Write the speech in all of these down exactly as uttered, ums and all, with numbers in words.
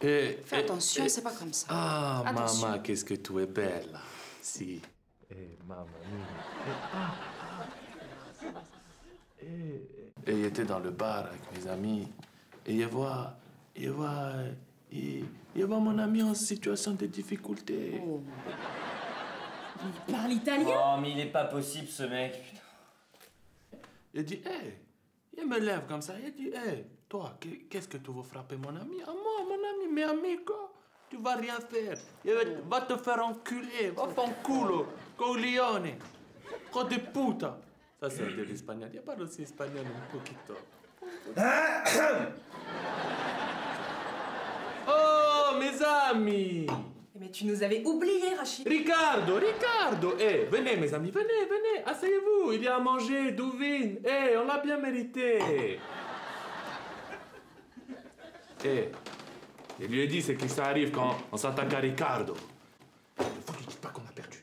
Et, Fais et, attention, et... c'est pas comme ça. Ah, attention. maman, qu'est-ce que tu es belle. Si. Eh, maman. Et, et j'étais dans le bar avec mes amis. Et je vois, je vois, je, je vois mon ami en situation de difficulté. Oh. Il parle italien? Oh, mais il est pas possible, ce mec. Il dit, hé, hey. Il me lève comme ça, il dit, hé, hey, toi, qu'est-ce que tu veux frapper mon ami? Ah, moi, mon ami, mais amico, tu vas rien faire. Il va te faire enculer, va fanculo, coglione, co de puta. Ça, c'est de l'espagnol. Il parle aussi espagnol un poquito. Oh, mes amis! Mais tu nous avais oubliés, Rachid. Ricardo, Ricardo! Eh, hey, venez, mes amis, venez, venez, asseyez-vous. Il y a à manger, Douvine. Eh, hey, on l'a bien mérité. Eh, hey, je lui ai dit ce qui ça arrive quand on s'attaque à Ricardo. Il faut lui dire pas qu'on a perdu.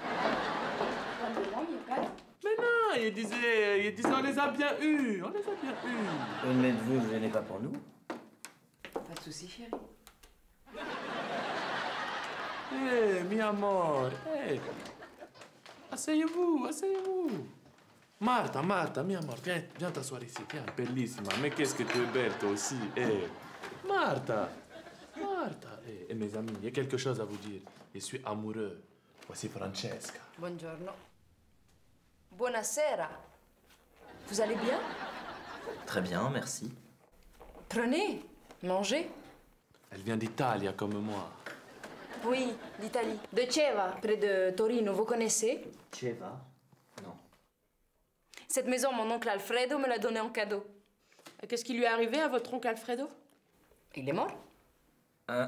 Mais non, il disait, il disait, on les a bien eus, on les a bien eus. Mais vous ne venez pas pour nous? Pas de soucis, chérie. Eh, mi amor, eh. Asseyez-vous, asseyez-vous. Martha, Martha, mi amor, viens, viens t'asseoir ici, viens, bellissima. Mais qu'est-ce que tu es belle, toi aussi, eh. Martha, Martha, eh, et mes amis, il y a quelque chose à vous dire. Je suis amoureux. Voici Francesca. Buongiorno. Buonasera. Vous allez bien? Très bien, merci. Prenez, mangez. Elle vient d'Italie, comme moi. Oui, d'Italie. De Ceva, près de Torino, vous connaissez? Ceva? Non. Cette maison, mon oncle Alfredo me l'a donnée en cadeau. Qu'est-ce qui lui est arrivé à votre oncle Alfredo? Il est mort? Euh...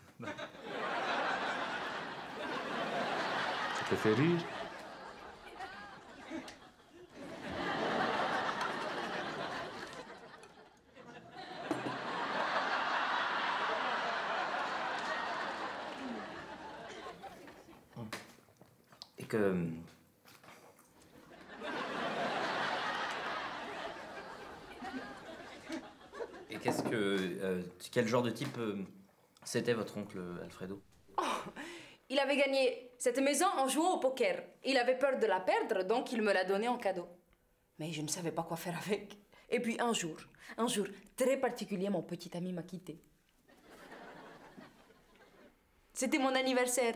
Ça te fait rire? Et que... Et qu'est-ce que... Euh, quel genre de type euh, c'était votre oncle Alfredo? Oh, il avait gagné cette maison en jouant au poker. Il avait peur de la perdre, donc il me l'a donnée en cadeau. Mais je ne savais pas quoi faire avec. Et puis un jour, un jour très particulier, mon petit ami m'a quitté. C'était mon anniversaire.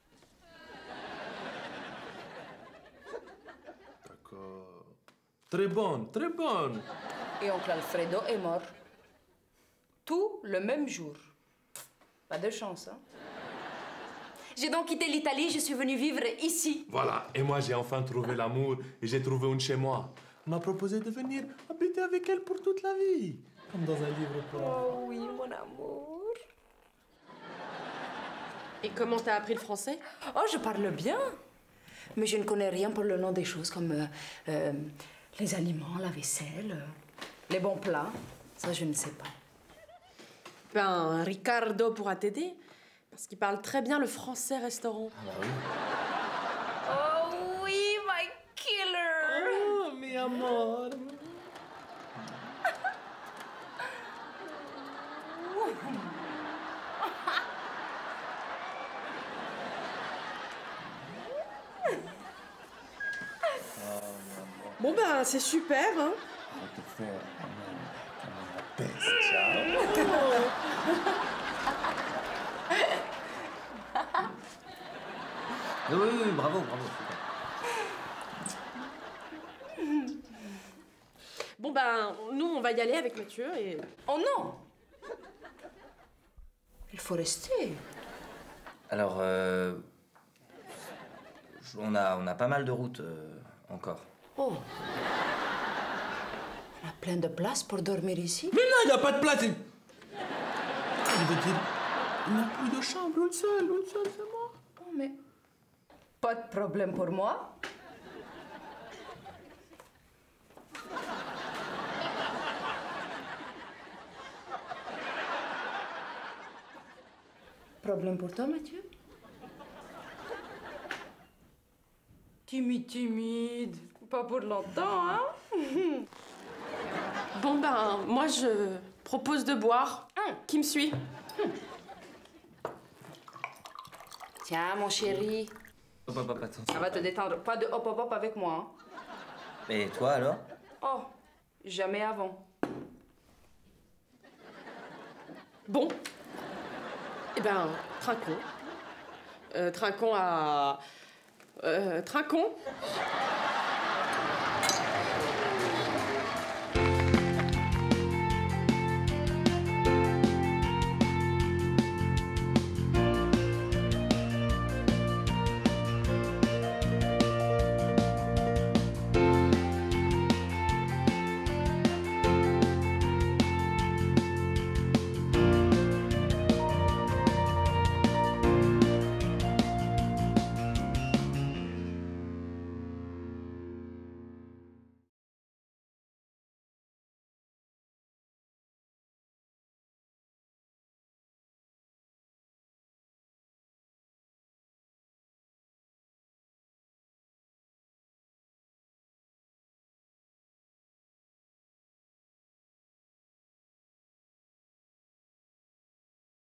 D'accord. Très bonne, très bonne. Et oncle Alfredo est mort. Tout le même jour. Pas de chance, hein? J'ai donc quitté l'Italie, je suis venue vivre ici. Voilà, et moi j'ai enfin trouvé l'amour et j'ai trouvé une chez moi. Elle m'a proposé de venir habiter avec elle pour toute la vie. Comme dans un livre pour... Oh oui, mon amour. Et comment t'as appris le français? Oh, je parle bien. Mais je ne connais rien pour le nom des choses comme euh, euh, les aliments, la vaisselle, euh, les bons plats. Ça, je ne sais pas. Ben, Ricardo pourra t'aider. Parce qu'il parle très bien le français restaurant. Ah bah oui. Oh oui, my killer. Oh, mi amor. Bon ben, c'est super, hein? On va te faire un bestia. Oui, oui, oui, bravo, bravo. Bon ben, nous, on va y aller avec Mathieu et... Oh non. Il faut rester. Alors, euh, on a, on a pas mal de routes euh, encore. Oh. On a plein de place pour dormir ici. Mais non, il n'y a pas de place. Il veut dire, il n'y a plus de chambre, une seule, une seule, c'est moi. Oh, mais pas de problème pour moi. Problème pour toi, Mathieu? Timide, timide. Pas pour longtemps, hein? Bon ben, moi, je propose de boire. Hum. Qui me suit? Tiens, mon chéri. Hop, hop, hop, attends. Ça va te détendre. Pas de hop hop hop avec moi. Hein. Et toi alors? Oh, jamais avant. Bon. Eh ben, trinquons. Euh, trinquons à... Euh, trinquons.